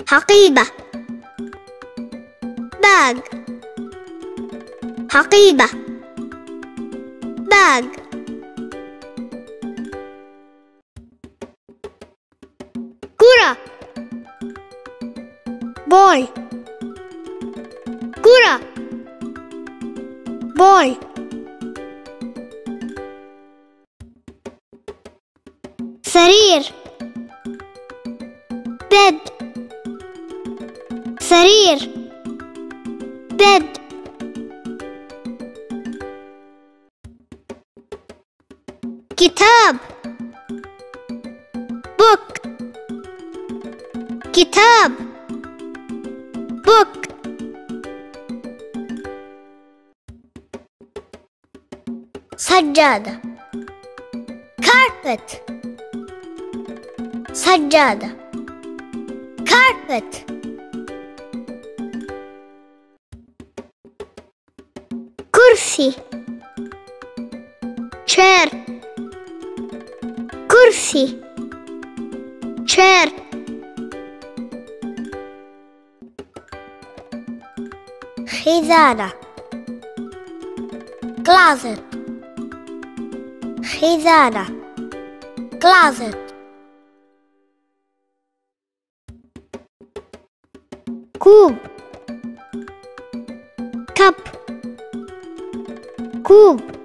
حقيبة. باغ. حقيبة. باغ. كرة. بول. كرة. بول. سرير. بيد. سرير. بيد. كتاب. بوك. كتاب. بوك. سجادة. carpet. سجادة. carpet. كرسي. chair. كرسي. chair. خزانة. closet. خزانة. closet. كوب. كب. كوب.